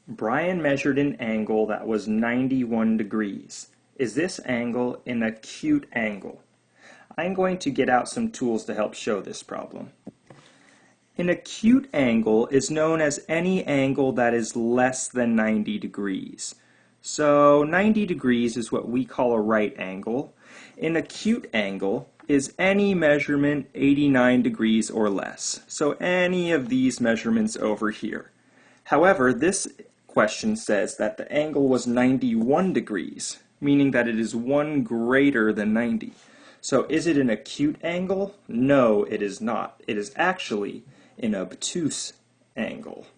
Brian measured an angle that was 91 degrees. Is this angle an acute angle? I'm going to get out some tools to help show this problem. An acute angle is known as any angle that is less than 90 degrees. So 90 degrees is what we call a right angle. An acute angle is any measurement 89 degrees or less. So any of these measurements over here. However, this question says that the angle was 91 degrees, meaning that it is one greater than 90. So is it an acute angle? No, it is not. It is actually an obtuse angle.